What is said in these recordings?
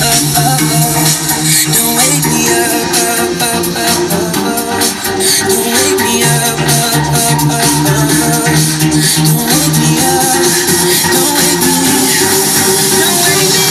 Don't wake me up. Don't wake me up. Don't wake me up. Don't wake me. Don't wake me.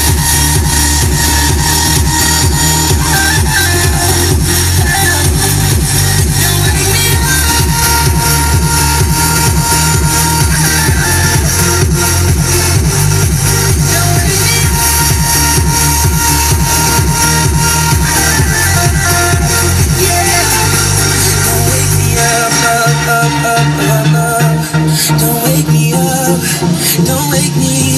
Don't wake me up, don't wake me.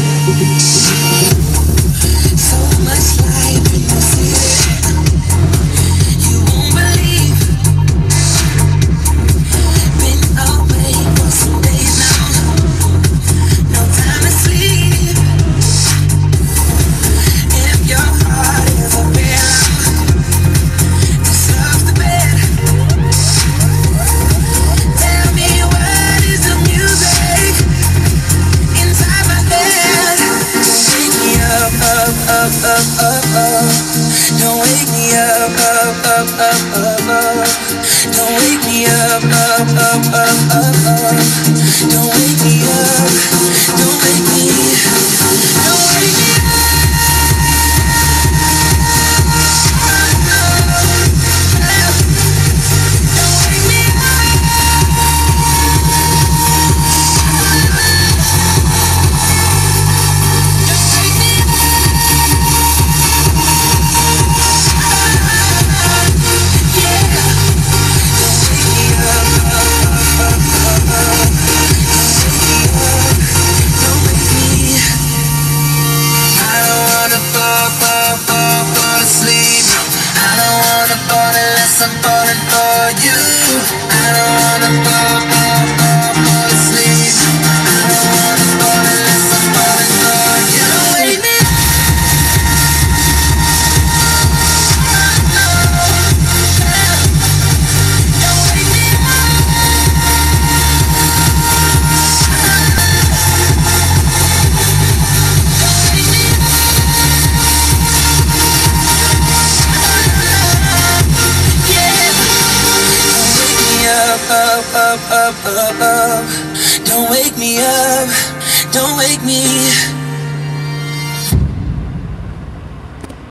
So much life in the city, you won't believe. Been awake for some days now, no time to sleep. If your heart is a pillow, deserves the bed. Tell me what is the music inside my head? Wake me up, up. Don't wake me up, up. Don't wake me up, up. Don't wake me up, don't wake me, don't wake me up. I'm falling for you. I don't wanna fall asleep. I don't wanna fall unless I'm falling for you. Don't wake me up. Don't wake me up. Up. Don't wake me up, don't wake me.